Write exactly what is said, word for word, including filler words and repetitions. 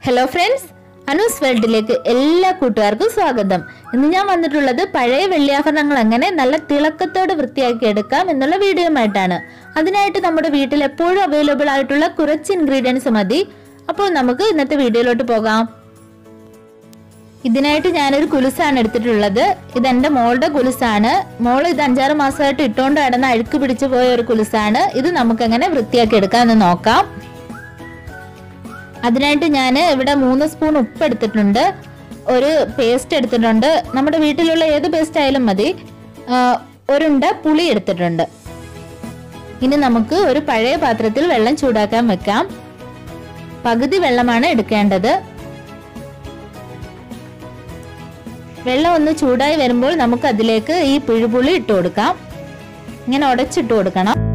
Hello friends, AnuJayesh worldലേക്ക് എല്ലാ കൂട്ടുകാർക്കും സ്വാഗതം. ഇന്ന് ഞാൻ വന്നിട്ടുള്ളത് പഴയ വെള്ളിയാഭരണങ്ങൾ എങ്ങനെ നല്ല തിളക്കത്തോടെ വൃത്തിയാക്കി എടുക്കാം എന്നുള്ള വീഡിയോയുമായിട്ടാണ്. അതിനായിട്ട് നമ്മുടെ വീട്ടിൽ എപ്പോഴും അവൈലബിൾ ആയിട്ടുള്ള കുറച്ച് ഇൻഗ്രീഡിയൻസ് മതി. അപ്പോൾ നമുക്ക് ഇന്നത്തെ വീഡിയോയിലോട്ട് പോകാം. ഇതിനായിട്ട് ഞാനൊരു കുലുസാണ് എടുത്തിട്ടുള്ളത്. ഇത് എൻ്റെ മോളുടെ കുലുസാണ്. മോൾ ഇത് അഞ്ചാറ് മാസമായിട്ട് ഇട്ടുകൊണ്ട് കിടന്ന് അഴുക്ക് പിടിച്ചു പോയ ഒരു കുലുസാണ്. ഇത് നമുക്ക് എങ്ങനെ വൃത്തിയാക്കി എടുക്കാമെന്ന് നോക്കാം. അതിനായിട്ട് ഞാൻ ഇവിടെ മൂന്ന് സ്പൂൺ ഉപ്പ് എടുത്തിട്ടുണ്ട്, ഒരു പേസ്റ്റ് എടുത്തിട്ടുണ്ട്, നമ്മുടെ വീട്ടിലുള്ള ഏത് പേസ്റ്റ് ആയാലും മതി, ഒരുണ്ട പുളി എടുത്തിട്ടുണ്ട്. ഇനി നമുക്ക് ഒരു പഴയ പാത്രത്തിൽ വെള്ളം ചൂടാക്കാൻ വെക്കാം. പകുതി വെള്ളമാണ് എടുക്കേണ്ടത്. വെള്ളം ഒന്ന് ചൂടായി വരുമ്പോൾ നമുക്ക് അതിലേക്ക് ഈ പിഴുപുളി ഇട്ട് കൊടുക്കാം. ഇങ്ങനെ ഉടച്ചിട്ട് കൊടുക്കണം.